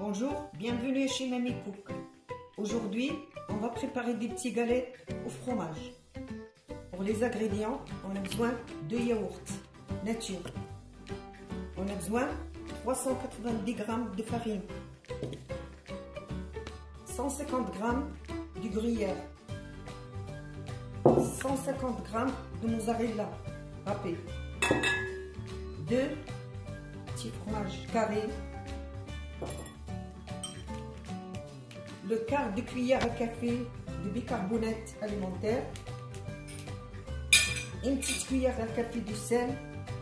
Bonjour, bienvenue chez Mamie Cook. Aujourd'hui, on va préparer des petits galettes au fromage. Pour les ingrédients, on a besoin de yaourt nature. On a besoin de 390 g de farine, 150 g du gruyère, 150 g de mozzarella râpé, 2 petits fromages carrés, le quart de cuillère à café de bicarbonate alimentaire, une petite cuillère à café de sel,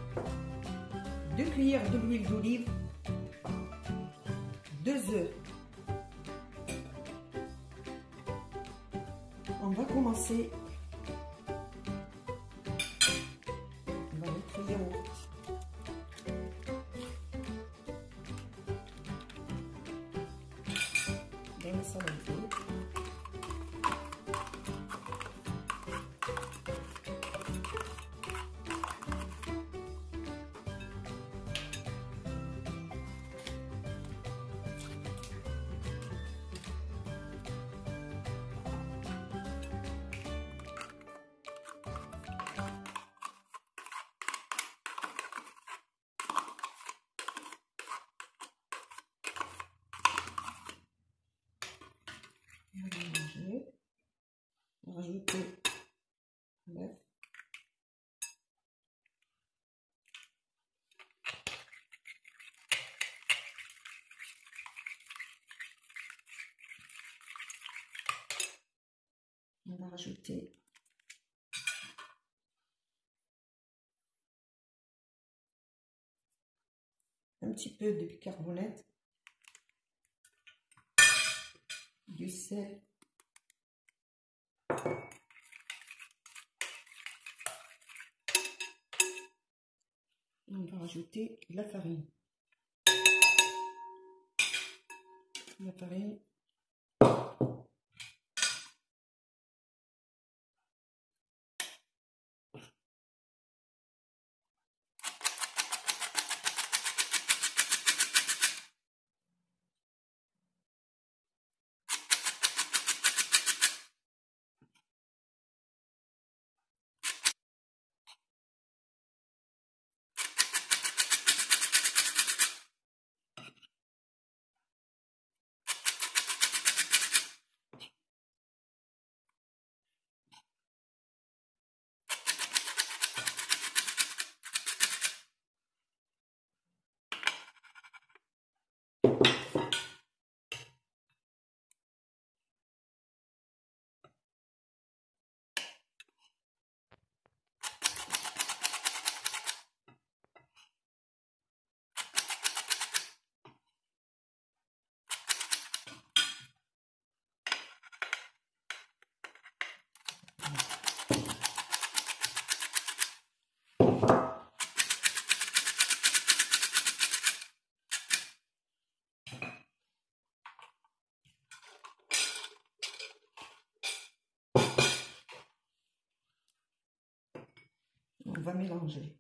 2 cuillères de l'huile d'olive, 2 œufs. On va commencer. On va mettre le yaourt. Dans le saladier. On va mélanger. On va rajouter l'œuf. On va rajouter un petit peu de bicarbonate, du sel, on va rajouter la farine. La farine. On va mélanger.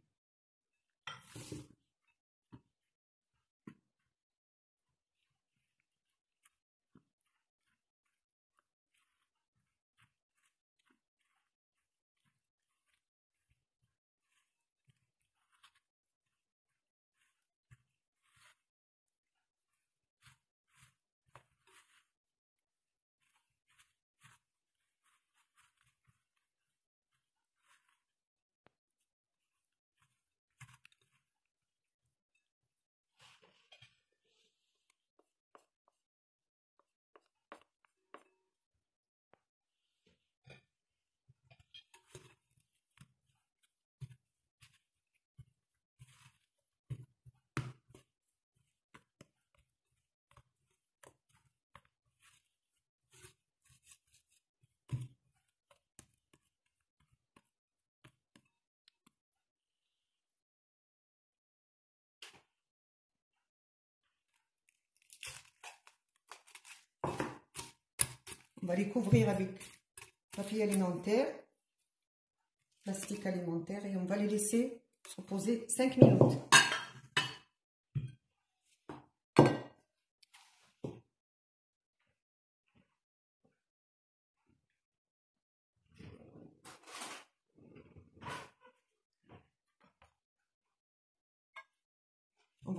On va les couvrir avec papier alimentaire, plastique alimentaire, et on va les laisser se reposer 5 minutes.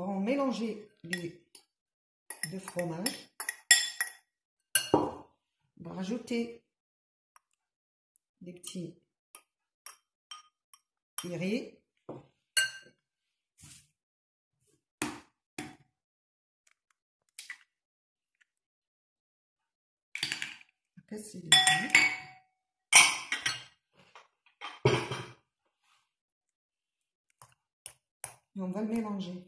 va mélanger les deux fromages. On va rajouter des petits riz. Casser les œufs. Et on va le mélanger.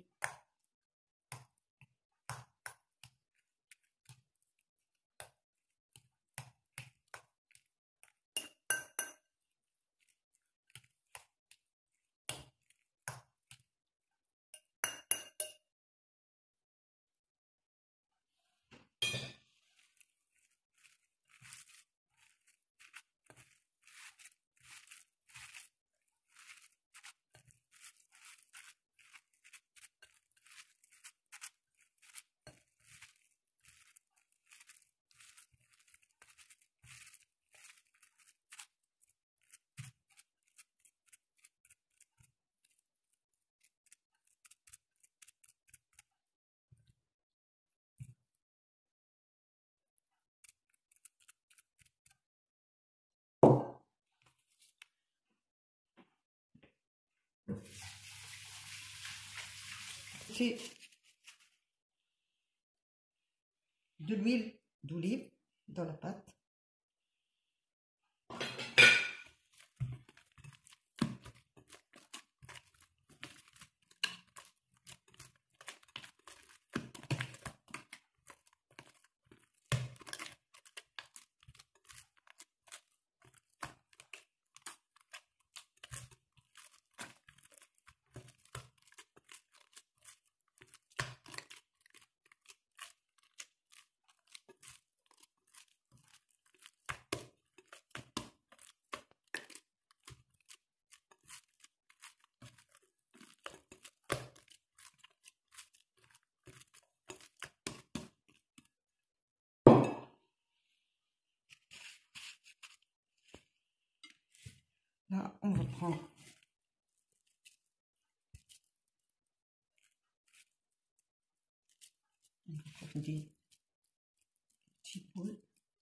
J'ai de l'huile d'olive dans la pâte. Là, on va prendre des petits boules.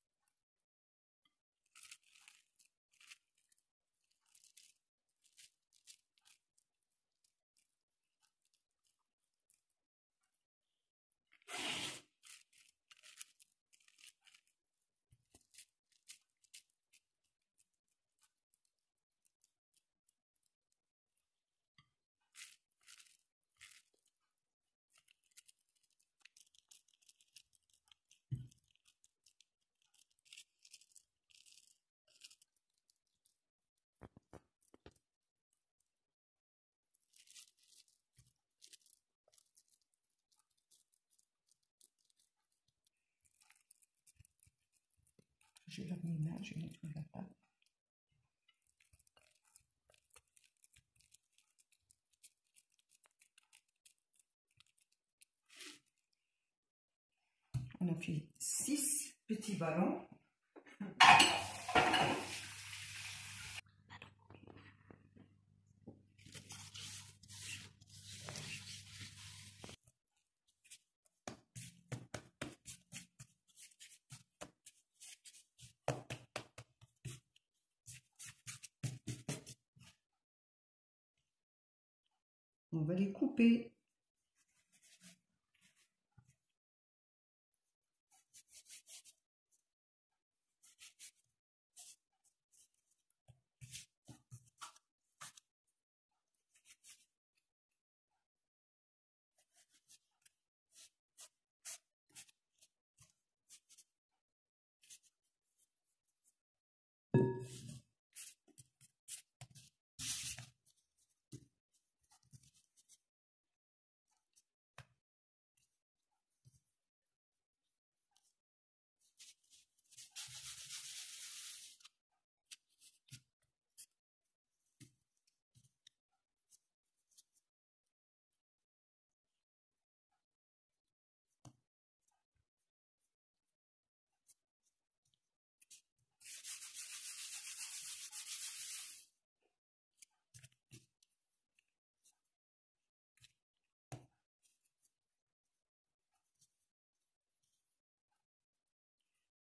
Je lave mes mains, je nettoie la pâte. On a fait 6 petits ballons. On va les couper.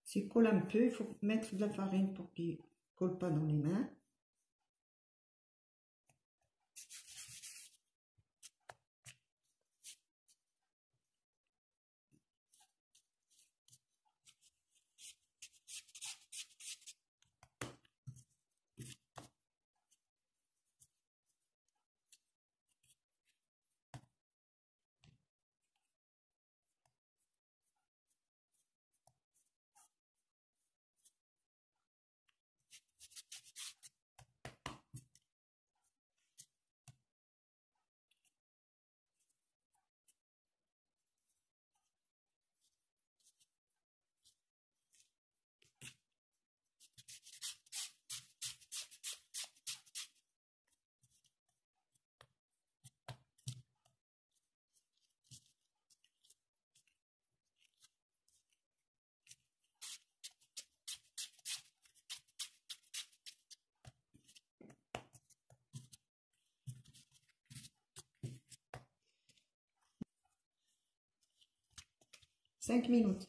S'il colle un peu, il faut mettre de la farine pour qu'il ne colle pas dans les mains. Cinq minutes.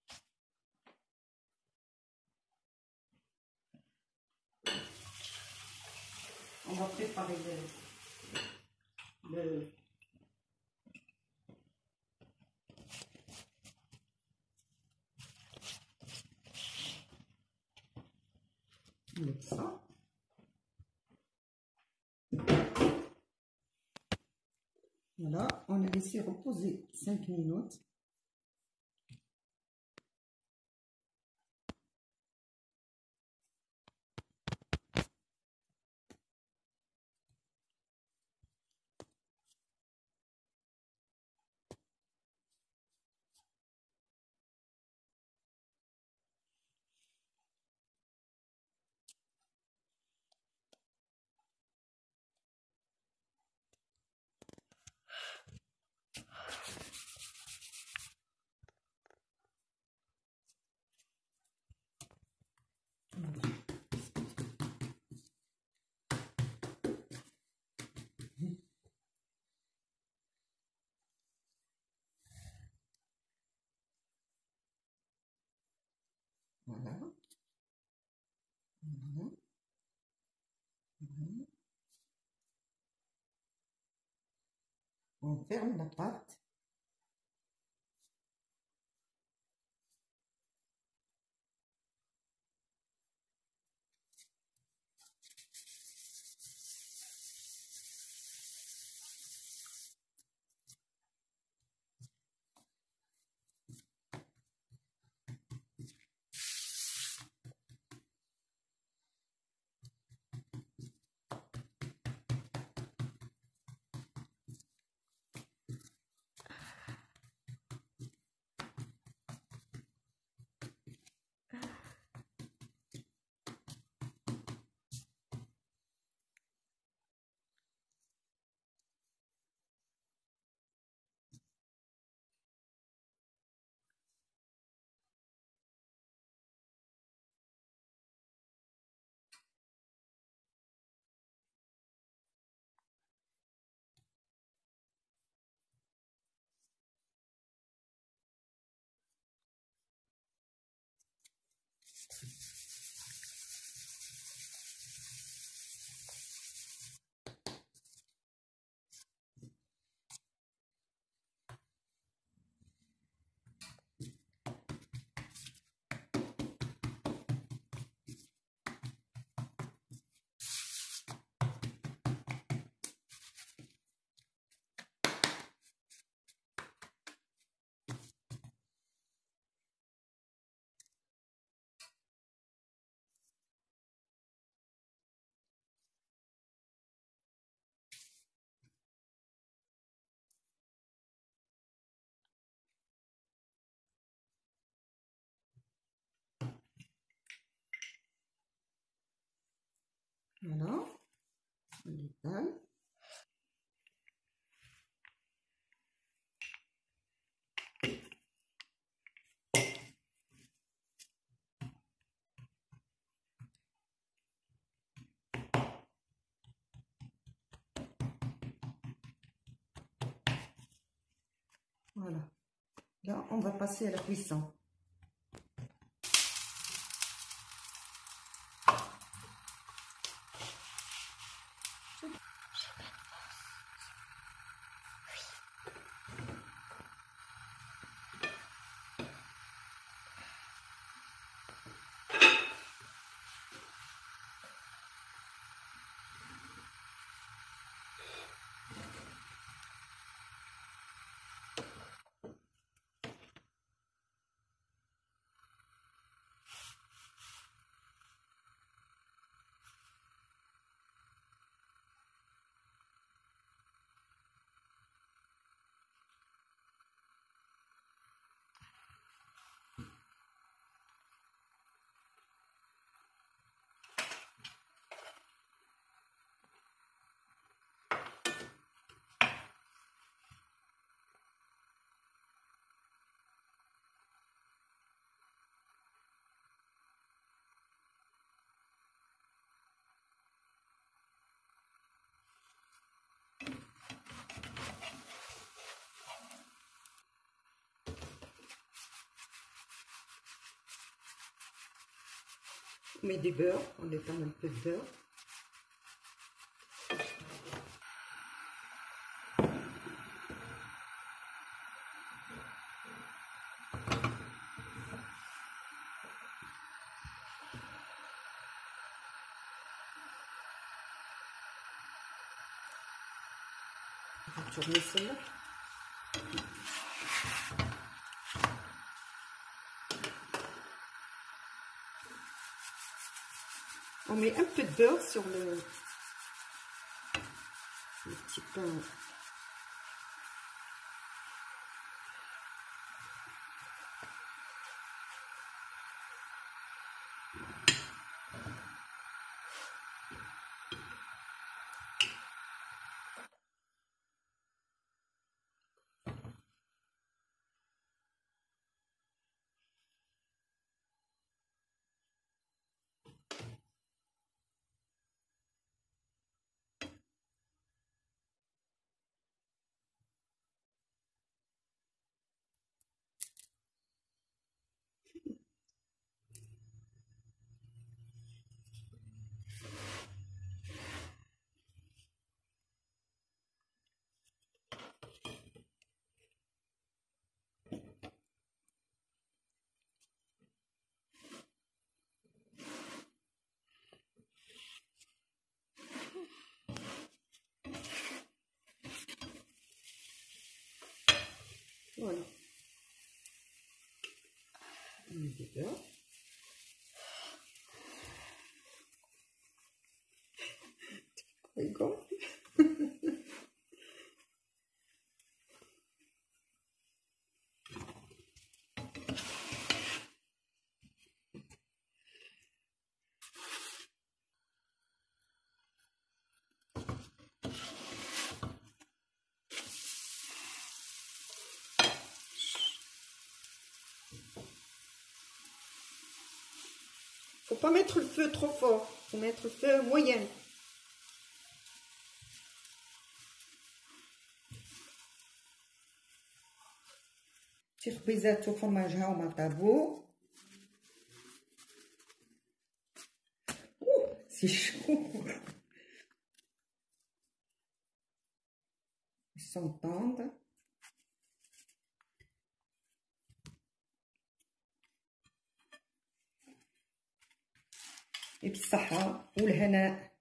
On va préparer le ça. Voilà, on a laissé reposer 5 minutes. Voilà. Voilà. Voilà. On ferme la pâte. Voilà. On étale. Voilà. Là, on va passer à la cuisson. On met du beurre, on étend un peu de beurre. On va tourner celle-là. On met un peu de beurre sur le petit pain. Voilà. On met du beurre. Rigole. Faut pas mettre le feu trop fort, faut mettre le feu moyen. تخبيزات وفرماج هاهما طابو. سي شو. Ils s'entendent. بالصحة والهناء.